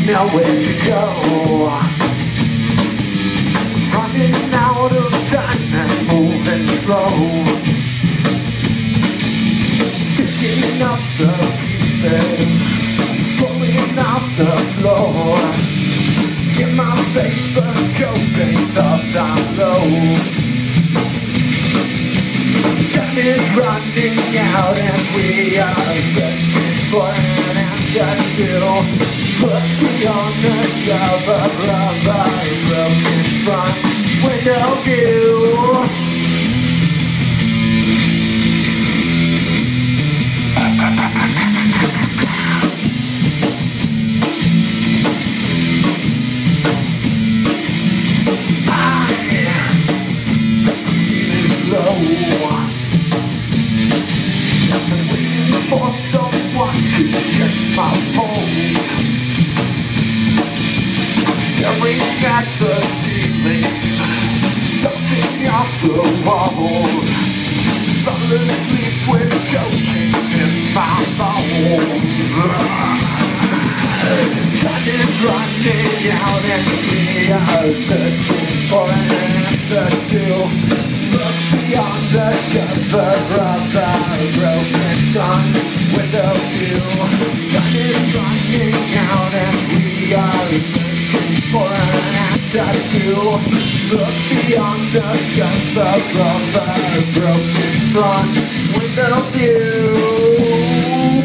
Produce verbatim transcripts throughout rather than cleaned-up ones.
nowhere to go. Running out of time and moving slow. Picking up the pieces, pulling off the floor. In my face the cocaine thoughts down low. Time is running out and we are searching for an answer to. But beyond the cover of our broken front window view. For someone to check my phone, staring at the ceiling, something off the wall. Fall asleep with cocaine in my bones. Time is running out and we are searching for an answer to. Look beyond the cover of our broken sun window view. Time is running out and we are searching for an answer to. Look beyond the cover of our broken sun window view.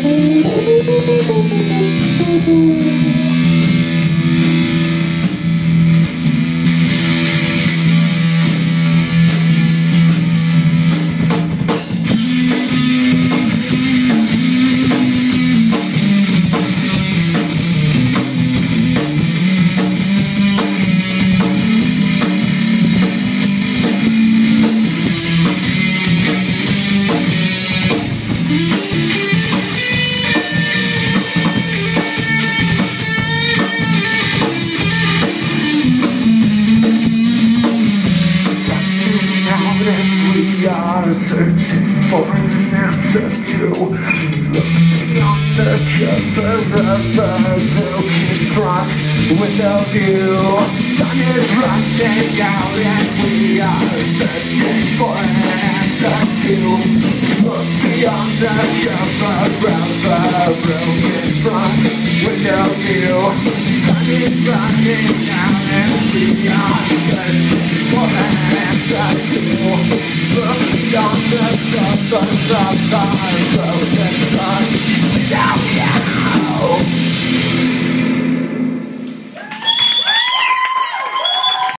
We are searching for an answer to. Looking on the cover of the broken front window view. Time is running out and we are searching for an answer to. Look beyond the cover of the broken front window view. Time is running out and we are searching for an answer to. Look beyond the cover of our broken sun.